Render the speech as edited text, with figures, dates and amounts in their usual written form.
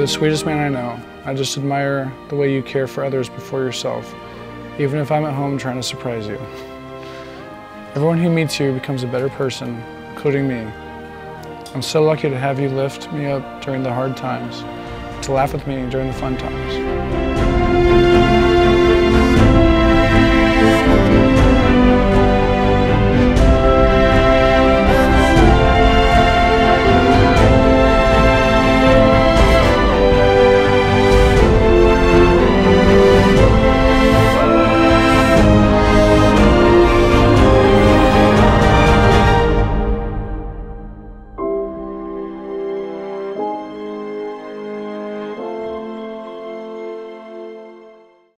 the sweetest man I know. I just admire the way you care for others before yourself, even if I'm at home trying to surprise you. Everyone who meets you becomes a better person, including me. I'm so lucky to have you lift me up during the hard times, to laugh with me during the fun times.